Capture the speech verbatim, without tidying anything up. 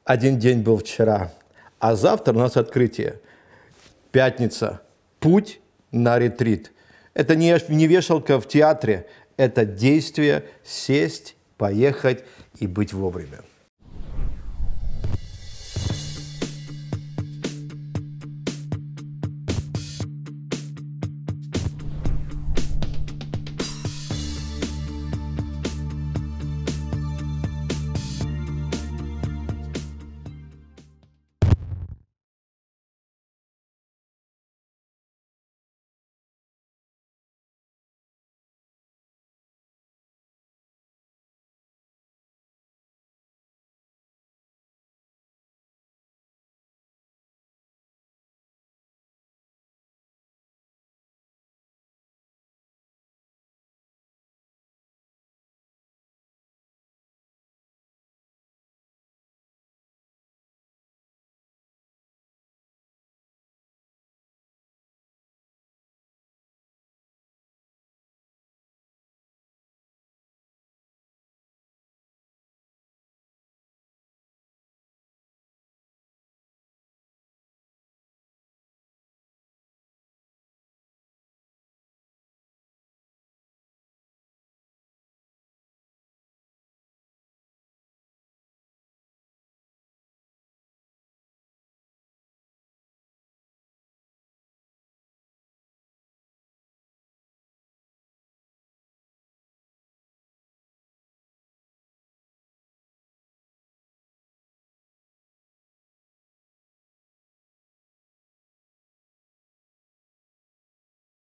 один день был вчера, а завтра у нас открытие. Пятница. Путь на ретрит. Это не, не вешалка в театре, это действие сесть, поехать и быть вовремя.